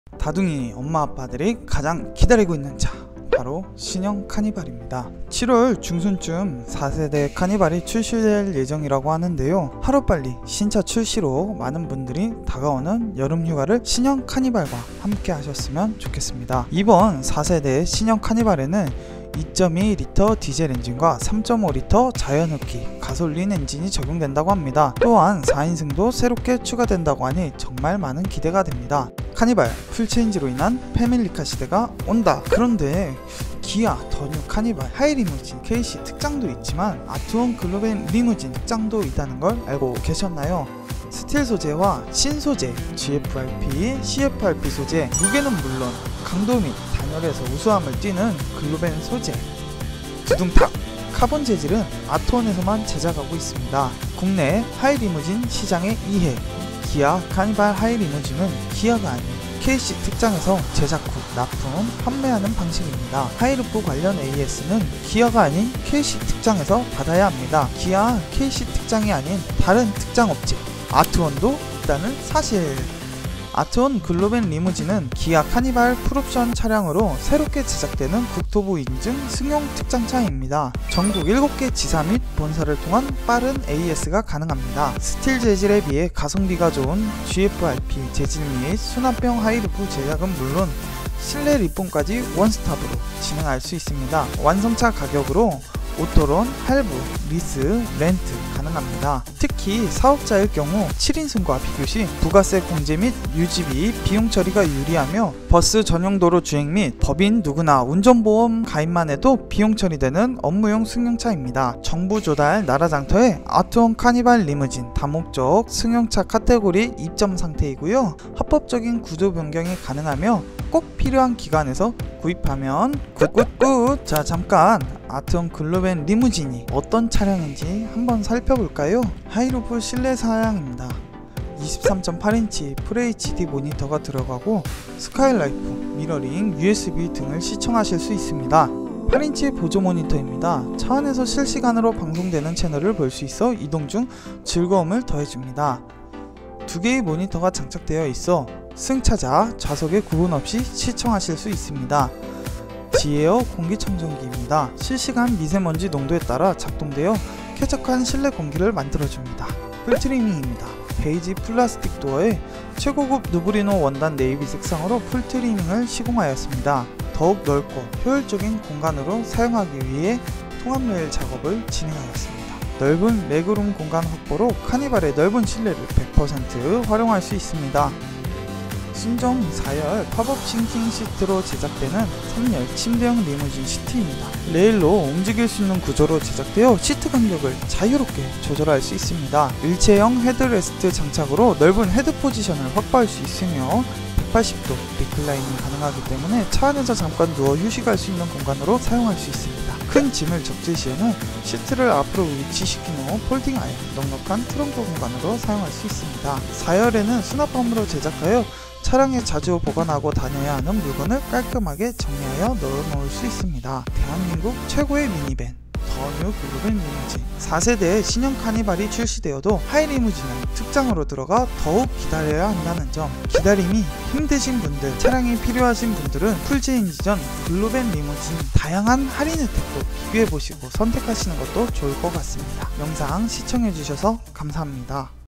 다둥이 엄마 아빠들이 가장 기다리고 있는 차, 바로 신형 카니발입니다. 7월 중순쯤 4세대 카니발이 출시될 예정이라고 하는데요, 하루빨리 신차 출시로 많은 분들이 다가오는 여름휴가를 신형 카니발과 함께 하셨으면 좋겠습니다. 이번 4세대 신형 카니발에는 2.2L 디젤 엔진과 3.5L 자연흡기 가솔린 엔진이 적용된다고 합니다. 또한 4인승도 새롭게 추가된다고 하니 정말 많은 기대가 됩니다. 카니발 풀체인지로 인한 패밀리카 시대가 온다. 그런데 기아 더 뉴 카니발 하이리무진 KC 특장도 있지만 아트원 글로벤 리무진 특장도 있다는 걸 알고 계셨나요? 스틸 소재와 신소재, GFRP, CFRP 소재, 무게는 물론 강도 및 단열에서 우수함을 띠는 글로벤 소재, 두둥탁 카본 재질은 아트원에서만 제작하고 있습니다. 국내 하이리무진 시장의 2회 기아 카니발 하이리무진은 기아가 아닌 KC 특장에서 제작 후 납품, 판매하는 방식입니다. 하이루프 관련 AS는 기아가 아닌 KC 특장에서 받아야 합니다. 기아 KC 특장이 아닌 다른 특장 업체 아트원도 있다는 사실. 아트원 글로벤 리무진은 기아 카니발 풀옵션 차량으로 새롭게 제작되는 국토부 인증 승용 특장차입니다. 전국 7개 지사 및 본사를 통한 빠른 AS가 가능합니다. 스틸 재질에 비해 가성비가 좋은 GFRP 재질 및 수납형 하이루프 제작은 물론 실내 리폼까지 원스톱으로 진행할 수 있습니다. 완성차 가격으로 오토론, 할부, 리스, 렌트 가능합니다. 특히 사업자일 경우 7인승과 비교시 부가세 공제 및 유지비, 비용 처리가 유리하며 버스 전용 도로 주행 및 법인 누구나 운전보험 가입만 해도 비용 처리되는 업무용 승용차입니다. 정부 조달 나라장터에 아트원 카니발 리무진 다목적 승용차 카테고리 입점 상태이고요. 합법적인 구조 변경이 가능하며 꼭 필요한 기관에서 구입하면 굿굿굿! 자, 잠깐 아트원 글로벤 리무진이 어떤 차량인지 한번 살펴볼까요? 하이루프 실내 사양입니다. 23.8인치 FHD 모니터가 들어가고 스카이라이프, 미러링, USB 등을 시청하실 수 있습니다. 8인치 보조 모니터입니다. 차 안에서 실시간으로 방송되는 채널을 볼 수 있어 이동 중 즐거움을 더해줍니다. 2개의 모니터가 장착되어 있어 승차자, 좌석에 구분 없이 시청하실 수 있습니다. 지에어 공기청정기입니다. 실시간 미세먼지 농도에 따라 작동되어 쾌적한 실내 공기를 만들어줍니다. 풀트리밍입니다. 베이지 플라스틱 도어에 최고급 누브리노 원단 네이비 색상으로 풀트리밍을 시공하였습니다. 더욱 넓고 효율적인 공간으로 사용하기 위해 통합레일 작업을 진행하였습니다. 넓은 레그룸 공간 확보로 카니발의 넓은 실내를 100% 활용할 수 있습니다. 순정 4열 팝업 싱킹 시트로 제작되는 3열 침대형 리무진 시트입니다. 레일로 움직일 수 있는 구조로 제작되어 시트 간격을 자유롭게 조절할 수 있습니다. 일체형 헤드레스트 장착으로 넓은 헤드 포지션을 확보할 수 있으며 180도 리클라이닝 가능하기 때문에 차 안에서 잠깐 누워 휴식할 수 있는 공간으로 사용할 수 있습니다. 큰 짐을 적재 시에는 시트를 앞으로 위치시킨 후 폴딩하여 넉넉한 트렁크 공간으로 사용할 수 있습니다. 4열에는 수납함으로 제작하여 차량에 자주 보관하고 다녀야 하는 물건을 깔끔하게 정리하여 넣어놓을 수 있습니다. 대한민국 최고의 미니밴 더 뉴 글로벤 리무진 4세대 신형 카니발이 출시되어도 하이리무진은 특장으로 들어가 더욱 기다려야 한다는 점, 기다림이 힘드신 분들, 차량이 필요하신 분들은 풀체인지 전 글로벤 리무진 다양한 할인 혜택도 비교해보시고 선택하시는 것도 좋을 것 같습니다. 영상 시청해주셔서 감사합니다.